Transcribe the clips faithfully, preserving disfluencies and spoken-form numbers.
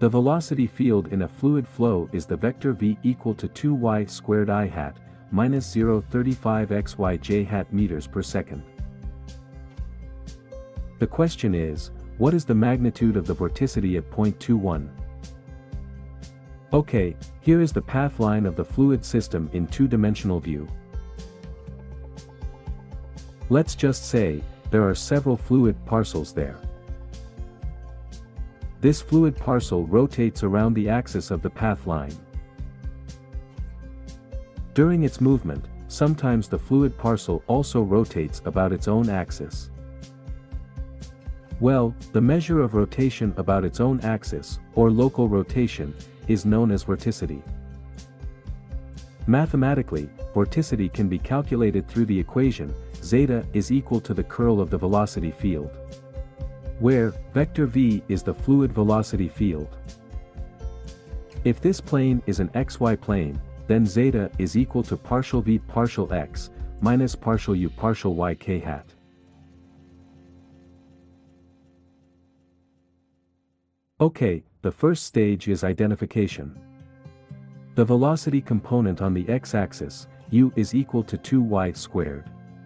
The velocity field in a fluid flow is the vector v equal to two y squared I hat, minus zero point three five x y j hat meters per second. The question is, what is the magnitude of the vorticity at point two one? Okay, here is the path line of the fluid system in two-dimensional view. Let's just say, there are several fluid parcels there. This fluid parcel rotates around the axis of the path line. During its movement, sometimes the fluid parcel also rotates about its own axis. Well, the measure of rotation about its own axis, or local rotation, is known as vorticity. Mathematically, vorticity can be calculated through the equation, zeta is equal to the curl of the velocity field, where vector v is the fluid velocity field. If this plane is an xy plane, then zeta is equal to partial v partial x, minus partial u partial y k hat. Okay, the first stage is identification. The velocity component on the x-axis, u is equal to two y squared.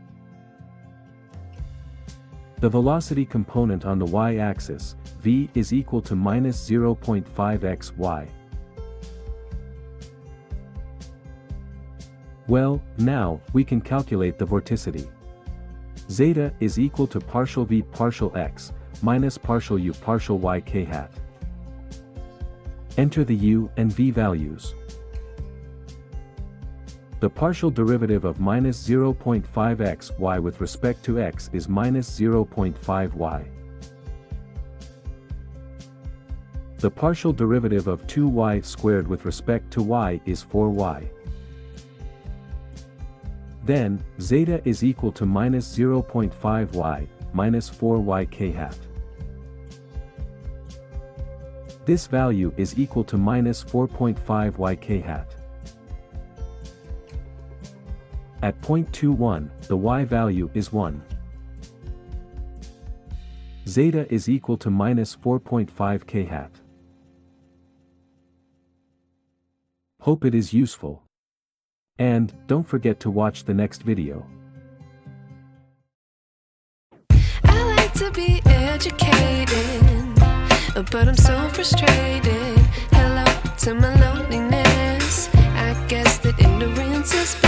The velocity component on the y-axis, v is equal to minus zero point five x y. Well, now, we can calculate the vorticity. Zeta is equal to partial v partial x, minus partial u partial y k hat. Enter the u and v values. The partial derivative of minus zero point five x y with respect to x is minus zero point five y. The partial derivative of two y squared with respect to y is four y. Then, zeta is equal to minus zero point five y, minus four y k hat. This value is equal to minus four point five y k hat. At point two one, the y value is one. Zeta is equal to minus four point five k hat. Hope it is useful. And, don't forget to watch the next video. I like to be educated, but I'm so frustrated. Hello to my loneliness. I guess that ignorance is